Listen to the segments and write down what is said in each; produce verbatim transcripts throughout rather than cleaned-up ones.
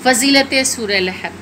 فضیلت سورہ لہب۔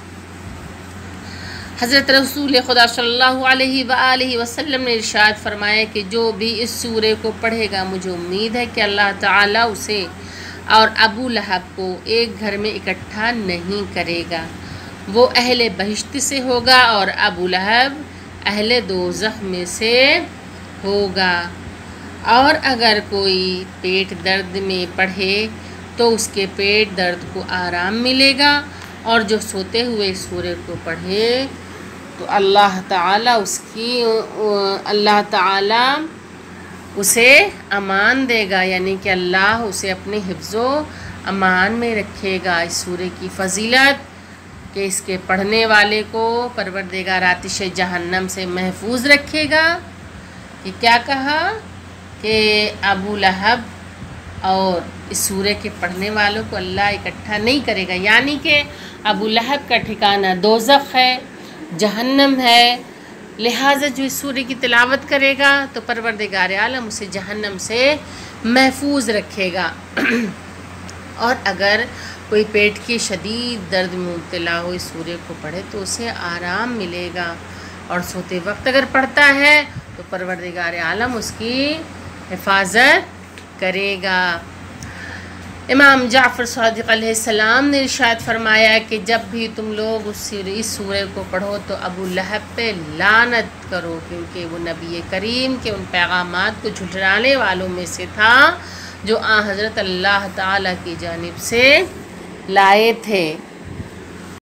حضرت رسول خدا صلی اللہ علیہ وآلہ وسلم نے ارشاد فرمایا کہ جو بھی اس سورے کو پڑھے گا، مجھے امید ہے کہ اللہ تعالیٰ اسے اور ابو لہب کو ایک گھر میں اکٹھا نہیں کرے گا، وہ اہل بہشت سے ہوگا اور ابو لہب اہل دوزخ میں سے ہوگا۔ اور اگر کوئی پیٹ درد میں پڑھے تو اس کے پیٹ درد کو آرام ملے گا، اور جو سوتے ہوئے اس سورے کو پڑھے تو اللہ تعالیٰ اس کی اللہ تعالیٰ اسے امان دے گا، یعنی کہ اللہ اسے اپنے حفظ و امان میں رکھے گا۔ اس سورے کی فضیلت کہ اس کے پڑھنے والے کو پروردگار آتش جہنم سے محفوظ رکھے گا۔ کہ کیا کہا کہ ابو لہب اور اس سورے کے پڑھنے والوں کو اللہ اکٹھا نہیں کرے گا، یعنی کہ ابو لہب کا ٹھکانہ دوزخ ہے، جہنم ہے، لہٰذا جو اس سورے کی تلاوت کرے گا تو پروردگار عالم اسے جہنم سے محفوظ رکھے گا۔ اور اگر کوئی پیٹ کی شدید درد میں مبتلا ہو اس سورے کو پڑھے تو اسے آرام ملے گا، اور سوتے وقت اگر پڑھتا ہے تو پروردگار عالم اس کی حفاظت کرے گا۔ امام جعفر صادق علیہ السلام نے ارشاد فرمایا کہ جب بھی تم لوگ اس سورے کو پڑھو تو ابو لہب پہ لعنت کرو، کیونکہ وہ نبی کریم کے ان پیغامات کو جھٹلانے والوں میں سے تھا جو آن حضرت اللہ تعالیٰ کی جانب سے لائے تھے۔